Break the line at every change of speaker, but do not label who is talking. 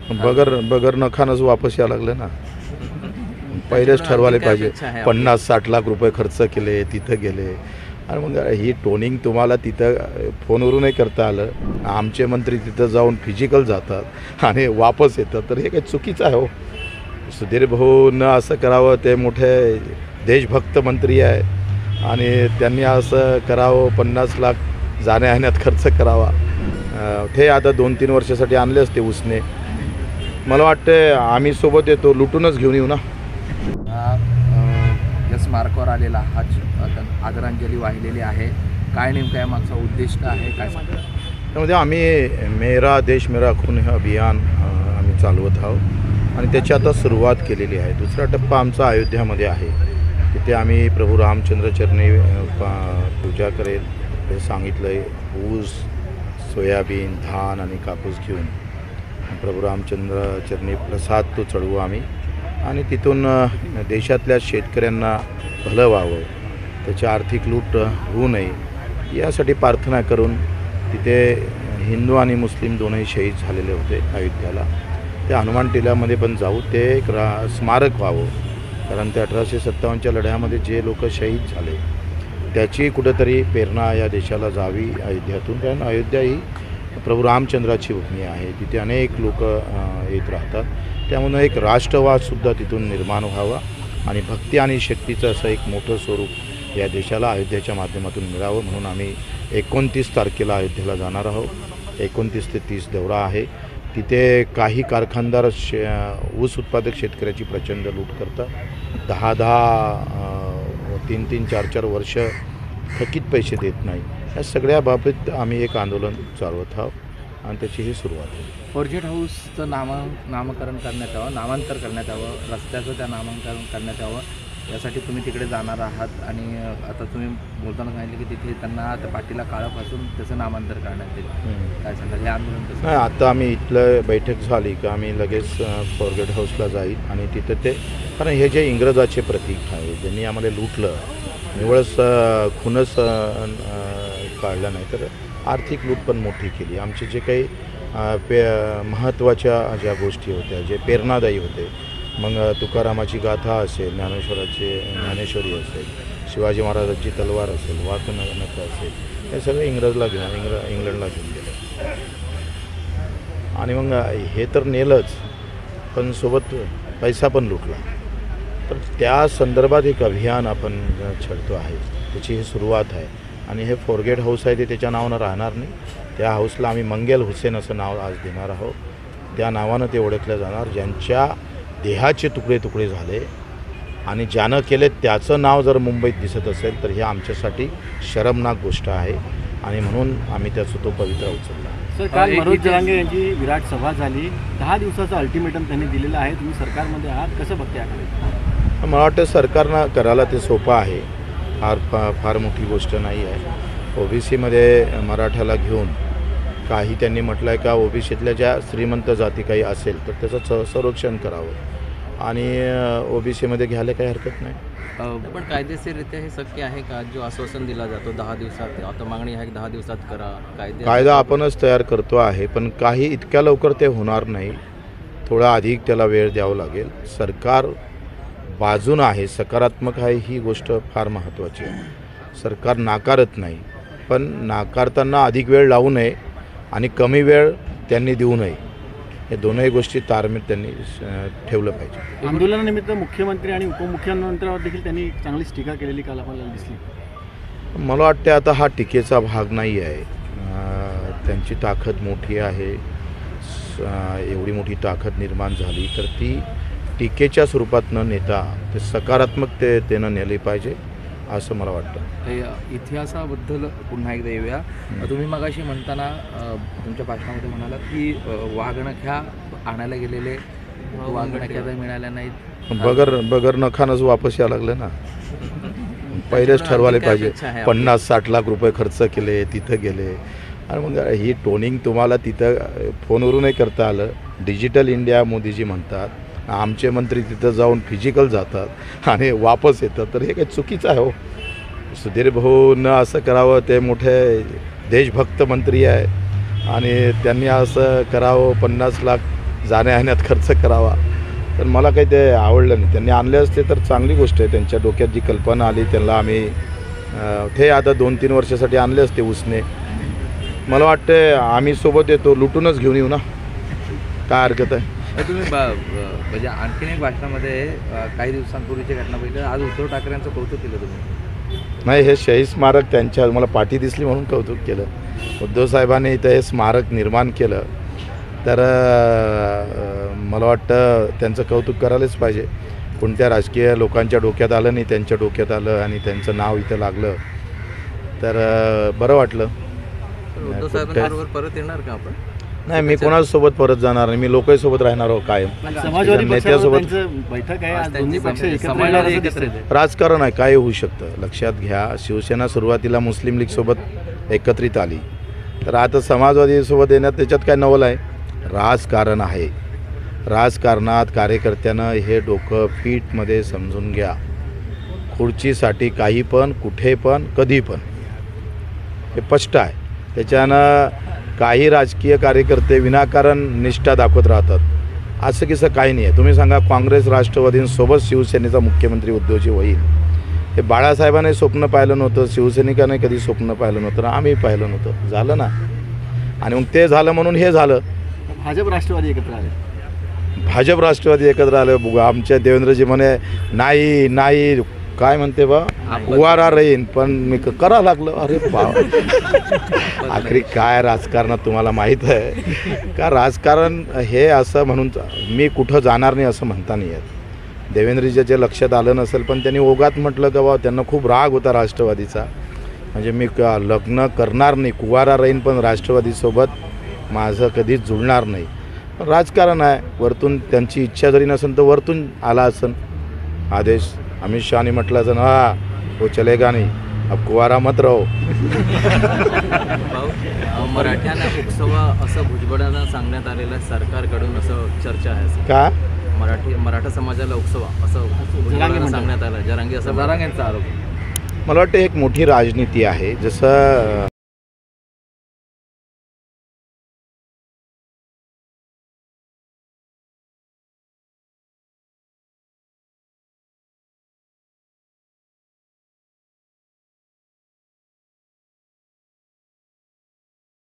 बगर बगर नखानच वापस यायला लागलं ना. पहिलेच ठरवायला पाहिजे. 50-60 लाख रुपये खर्च केले, तिथं गेले. आणि मग ही टोनिंग तुम्हाला तिथं फोनवरूनही करता आलं. आमचे मंत्री तिथं जाऊन फिजिकल जातात आणि वापस येतात, तर हे काही चुकीचं आहे हो. सुधीर भाऊनं असं करावं, ते मोठे देशभक्त मंत्री आहे आणि त्यांनी असं करावं, 50 लाख जाण्या येण्यात खर्च करावा. ते आता 2-3 वर्षासाठी आणले असते उसने. मला वाटतं आम्ही सोबत येतो, लुटूनच घेऊन येऊ ना.
या स्मारकावर आलेला हा आदरांजली वाहिलेली आहे. काय नेमकं मागचा उद्देश आहे, काय सांगता?
त्यामध्ये आम्ही मेरा देश मेरा खून हे अभियान आम्ही चालवत आहोत आणि त्याची आता सुरुवात केलेली आहे. दुसरा टप्पा आमचा अयोध्यामध्ये आहे. तिथे आम्ही प्रभू रामचंद्र चरणी पूजा करेल हे सांगितलं आहे. ऊस, सोयाबीन, धान आणि कापूस घेऊन प्रभू रामचंद्र चरणी प्रसाद तो चढवू आम्ही आणि तिथून देशातल्या शेतकऱ्यांना भलं व्हावं, त्याची आर्थिक लूट होऊ नये यासाठी प्रार्थना करून तिथे हिंदू आणि मुस्लिम दोनही शहीद झालेले होते अयोध्याला. त्या हनुमान टिल्यामध्ये पण जाऊ, ते एक स्मारक व्हावं. कारण ते 1857च्या लढ्यामध्ये जे लोक शहीद झाले त्याची कुठंतरी प्रेरणा या देशाला जावी अयोध्यातून. कारण अयोध्या ही प्रभू रामचंद्राची भूमी आहे. तिथे अनेक लोक येत राहतात. त्यामुळे एक राष्ट्रवादसुद्धा तिथून निर्माण व्हावा आणि भक्ती आणि शक्तीचं असं एक मोठं स्वरूप या देशाला अयोध्येच्या माध्यमातून मिळावं म्हणून आम्ही 29 तारखेला अयोध्येला जाणार आहोत. 29 ते 30 दौरा आहे. तिथे काही कारखानदार ऊस उत्पादक शेतकऱ्याची प्रचंड लूट करतात. 10-10, 3-3, 4-4 वर्ष थकीत पैसे देत नाही. या सगळ्या बाबतीत आम्ही एक आंदोलन चालवत आहोत आणि त्याची ही सुरुवात आहे.
फॉर्गेट हाऊसचं नामकरण करण्यात यावं, नामांतर करण्यात यावं, रस्त्याचं त्या नामांकरण करण्यात यावं, यासाठी तुम्ही तिकडे जाणार आहात. आणि आता तुम्ही बोलताना सांगितलं की तिथे त्यांना त्या पाठीला काळापासून त्याचं नामांतर करण्यात येईल. काय सांगाल हे आंदोलन कसं?
नाही, आता आम्ही इथलं बैठक झाली का आम्ही लगेच फॉर्गेट हाऊसला जाईल आणि तिथं ते, कारण हे जे इंग्रजाचे प्रतीक आहे ज्यांनी आम्हाला लुटलं, निवळच खूनच काढलं नाही तर आर्थिक लूट पण मोठी केली. आमचे जे काही महत्त्वाच्या ज्या गोष्टी होत्या, जे प्रेरणादायी होते, मग तुकारामाची गाथा असेल, ज्ञानेश्वरी असेल, शिवाजी महाराजांची तलवार असेल, वाकनख असेल, हे सगळे इंग्लंडला घेऊन गेले. आणि मग हे तर नेलंच, पण सोबत पैसा पण लुटला. तर त्या संदर्भात एक अभियान आपण छेडतो आहे, त्याची ही सुरुवात आहे. आणि हे फॉर्गेट हाऊस आहे ते त्याच्या नावानं राहणार नाही. त्या हाऊसला आम्ही मंगेल हुसेन असं नाव आज देणार आहोत. त्या नावानं ते ओळखलं जाणार. ज्यांच्या देहाचे तुकडे तुकडे झाले आणि ज्यानं केले त्याचं नाव जर मुंबईत दिसत असेल तर हे आमच्यासाठी शरमनाक गोष्ट आहे आणि म्हणून आम्ही त्याचा तो पवित्रा उचलला.
सर, काल मनोज जरांगे यांची विराट सभा झाली. 10 दिवसाचं अल्टिमेटम त्यांनी दिलेलं आहे. तुम्ही सरकारमध्ये आहात, कसं बघते आहे?
मला वाटतं सरकारनं करायला ते सोपं आहे. फार मोठी गोष्ट नाही आहे. OBCमध्ये मराठ्याला घेऊन काही त्यांनी म्हटलं आहे का OBCतल्या ज्या श्रीमंत जाती काही असेल तर त्याचं संरक्षण करावं आणि OBCमध्ये घ्यायला काही हरकत नाही.
पण कायदेशीररित्या हे शक्य आहे का? जो आश्वासन दिला जातो 10 दिवसात, आता मागणी आहे 10 दिवसात करा,
कायदा आपणच तयार करतो आहे, पण काही इतक्या लवकर ते होणार नाही. थोडा अधिक त्याला वेळ द्यावा लागेल. सरकार बाजून आहे, सकारात्मक आहे, ही गोष्ट फार महत्त्वाची आहे. सरकार नाकारत नाही, पण नाकारताना अधिक वेळ लावू नये आणि कमी वेळ त्यांनी देऊ नये. हे दोनही गोष्टी ताळमेळ त्यांनी ठेवलं पाहिजे.
आंदोलनानिमित्त मुख्यमंत्री आणि उपमुख्यमंत्र्यांवर देखील त्यांनी चांगलीच टीका केलेली काल आपल्याला दिसली.
मला वाटते आता हा टीकेचा भाग नाही आहे. त्यांची ताकद मोठी आहे. एवढी मोठी ताकद निर्माण झाली तर ती टीकेच्या स्वरूपात न नेता ते सकारात्मकतेनं नेली पाहिजे असं मला वाटतं.
इतिहासाबद्दल पुन्हा एकदा येऊया. तुम्ही मगाशी म्हणताना तुमच्या भाषणामध्ये म्हणालात की वाघनख्या आणायला गेलेले वाघनख्या तर मिळाल्या नाहीत.
बगर नखानच वापस यायला लागलं ना. पहिलेच ठरवायला पाहिजे. 50-60 लाख रुपये खर्च केले, तिथं गेले आणि मग ही टोनिंग तुम्हाला तिथं फोनवरूनही करता आलं. डिजिटल इंडिया मोदीजी म्हणतात, आमचे मंत्री तिथं जाऊन फिजिकल जातात आणि वापस येतात, तर हे काही चुकीचं आहे हो. सुधीर भाऊनं असं करावं, ते मोठे देशभक्त मंत्री आहे आणि त्यांनी असं करावं, 50 लाख जाण्या येण्यात खर्च करावा, तर मला काही ते आवडलं नाही. त्यांनी आणले असते तर चांगली गोष्ट आहे. त्यांच्या डोक्यात जी कल्पना आली त्यांना आम्ही ते आता 2-3 वर्षासाठी आणले असते उसने. मला वाटतं आम्ही सोबत येतो, लुटूनच घेऊन येऊ ना, काय हरकत आहे.
तुम्ही म्हणजे आणखीन एक भाषणामध्ये काही दिवसांपूर्वीची घटना बघितली, आज उद्धव ठाकरेंचं कौतुक केलं तुम्ही.
नाही, हे शहीद स्मारक त्यांच्या मला पाठी दिसली म्हणून कौतुक केलं. उद्धव साहेबांनी इथं हे स्मारक निर्माण केलं तर मला वाटतं त्यांचं कौतुक करायलाच पाहिजे. कोणत्या राजकीय लोकांच्या डोक्यात आलं नाही, त्यांच्या डोक्यात आलं आणि त्यांचं नाव इथं लागलं तर बरं वाटलं.
उद्धव साहेबांबरोबर परत येणार का आपण?
नाही, मी कोणासोबत परत जाणार नाही. मी लोकांसोबत राहणार आहो कायम.
समाजवादी
नेत्यासोबत
पक्षासोबत बैठक आहे, आज दोन्ही पक्ष
समाजवादी
एकत्र
एकत्र येते.
राजकारण आहे, काय होऊ शकतं. लक्षात घ्या, शिवसेना सुरुवातीला मुस्लिम लीगसोबत एकत्रित आली, तर आता समाजवादीसोबत येण्यात त्याच्यात काय नवल आहे. राजकारण आहे. राजकारणात कार्यकर्त्यानं हे डोकं फीटमध्ये समजून घ्या. खुर्चीसाठी काही पण, कुठे पण, कधी पण, हे स्पष्ट आहे. त्याच्यानं काही राजकीय कार्यकर्ते विनाकारण निष्ठा दाखवत राहतात. असं किसं काही नाही आहे. तुम्ही सांगा, काँग्रेस राष्ट्रवादींसोबत शिवसेनेचा मुख्यमंत्री उद्धवजी होईल, हे बाळासाहेबांनी स्वप्न पाहिलं नव्हतं, शिवसैनिकाने कधी स्वप्न पाहिलं नव्हतं, आम्ही पाहिलं नव्हतं. झालं ना, आणि मग ते झालं म्हणून हे झालं.
भाजप राष्ट्रवादी एकत्र आले.
भाजप राष्ट्रवादी एकत्र आलं. आमच्या देवेंद्रजी म्हणे नाही नाही, काय म्हणते बा, उवारा राहीन, पण मी करा लागलं. अरे बाबा, आखरी काय राजकारणात तुम्हाला माहीत आहे का? राजकारण हे असं म्हणून मी कुठं जाणार नाही असं म्हणता नाही येत. देवेंद्रजीच्या लक्षात आलं नसेल, पण त्यांनी ओघात म्हटलं का बा, त्यांना खूप राग होता राष्ट्रवादीचा. म्हणजे मी लग्न करणार नाही, कुवारा राहीन, पण राष्ट्रवादीसोबत माझं कधीच जुळणार नाही. पण राजकारण आहे. वरतून त्यांची इच्छा जरी नसेल तर वरतून आला असन आदेश. अमित शहानी म्हटलं असेल, हा वो चलेगा नाही, अब कुवारा मत रहो.
मराठ्यांना उत्सव असं भुजबळांना सांगण्यात आलेलं सरकारकडून, असं चर्चा आहे.
का
मराठा समाजाला उत्सव असं भुजबळांना सांगण्यात आलं. जरांगे असं
जरांगेंचा आरोप.
मला वाटतं एक मोठी राजनीती आहे. जसं